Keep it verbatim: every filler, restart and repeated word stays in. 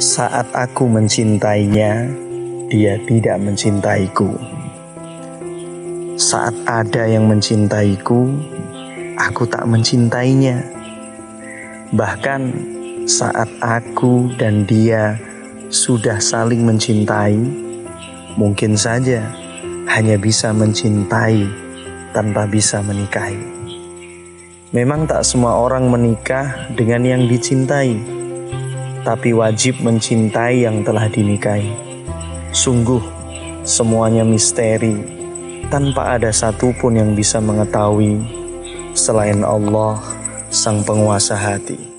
Saat aku mencintainya, dia tidak mencintaiku. Saat ada yang mencintaiku, aku tak mencintainya. Bahkan saat aku dan dia sudah saling mencintai, mungkin saja hanya bisa mencintai tanpa bisa menikahi. Memang tak semua orang menikah dengan yang dicintai, tapi wajib mencintai yang telah dinikahi. Sungguh semuanya misteri, tanpa ada satupun yang bisa mengetahui selain Allah, Sang Penguasa hati.